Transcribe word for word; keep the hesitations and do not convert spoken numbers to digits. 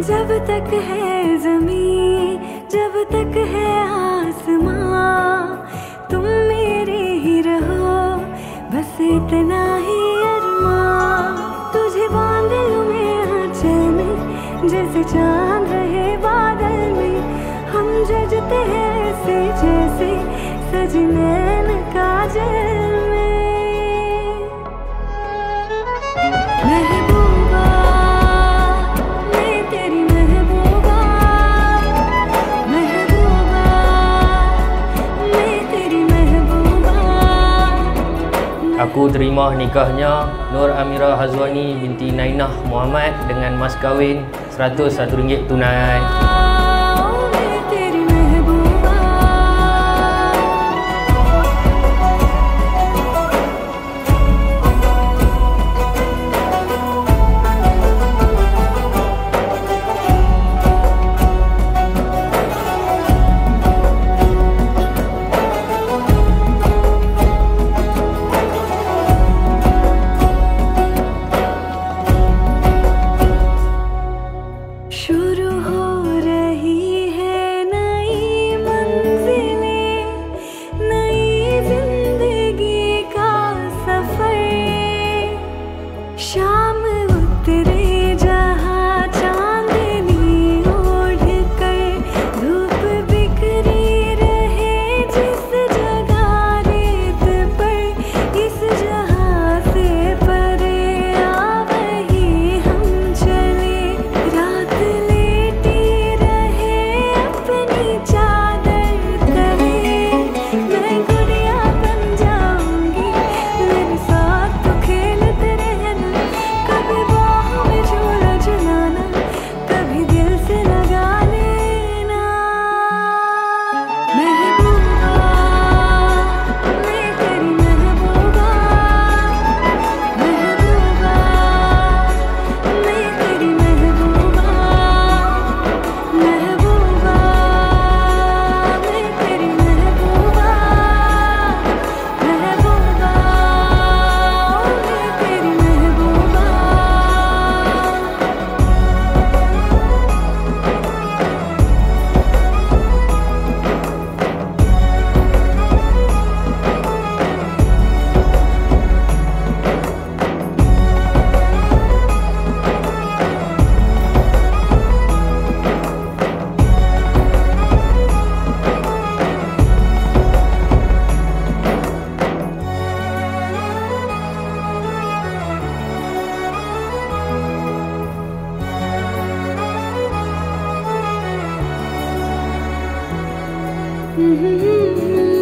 जब तक है ज़मीं, जब तक है आसमां, तुम मेरे ही रहो, बस इतना ही अरमां। तुझे बांध लूं मैं आंचल में, जैसे चांद रहे बादल में। हम जजते हैं ऐसे जैसे सजे नैन काजल में। महबूबा मैं तेरी महबूबा, महबूबा मैं तेरी महबूबा। Aku terima nikahnya Nur Amirah Hazwani binti Nainah Muhammad dengan mas kahwin seratus satu ringgit tunai. शुरू हो रही है नई मंजिलें, नई जिंदगी का सफर। शाम उतरे जहाँ चांदनी ओढ़ कर, धूप बिखरी रहे जिस जगह रेत पर। इस जहाँ से परे आ वही हम चले, रात लेटी रहे अपनी चादर तले। मैं गुड़िया बन जाऊंगी, मेरे साथ तो खेलते रहना। कभी बाह में झूला झुलाना, कभी दिल से लगा लेना। महबूबा मैं तेरी महबूबा, महबूबा मैं तेरी महबूबा, महबूबा मैं तेरी महबूबा, महबूबा मैं तेरी महबूबा। Mm-hmm.